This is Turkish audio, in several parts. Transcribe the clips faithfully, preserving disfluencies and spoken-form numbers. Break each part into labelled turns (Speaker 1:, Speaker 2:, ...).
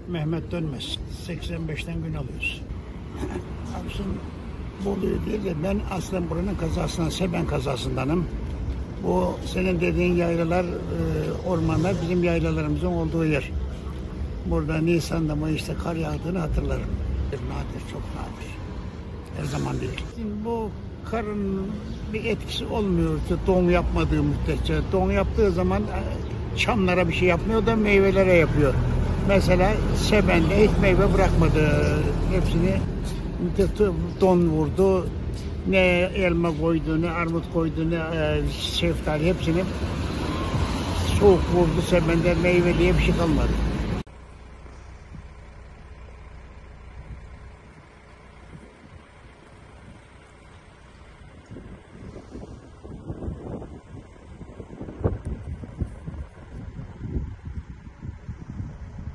Speaker 1: Mehmet Dönmez. seksen beşten gün alıyoruz. Abi şimdi Bolu'yu değil de ben aslen buranın kazasından, Seben kazasındanım. Bu senin dediğin yaylalar, e, ormanlar bizim yaylalarımızın olduğu yer. Burada Nisan'da, Mayıs'ta kar yağdığını hatırlarım. Nadir, çok nadir. Her zaman değil. Şimdi bu karın bir etkisi olmuyor don yapmadığı müddetçe. Don yaptığı zaman çamlara bir şey yapmıyor da meyvelere yapıyor. Mesela Seben'de hiç meyve bırakmadı. Hepsini don vurdu. Ne elma koydu, ne armut koydu, ne şeftali, hepsini soğuk vurdu. Seben'de meyve diye bir şey kalmadı.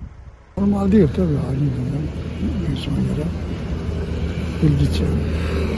Speaker 2: Normal değil tabii haliyle. En son yere bilgi çeviriyor.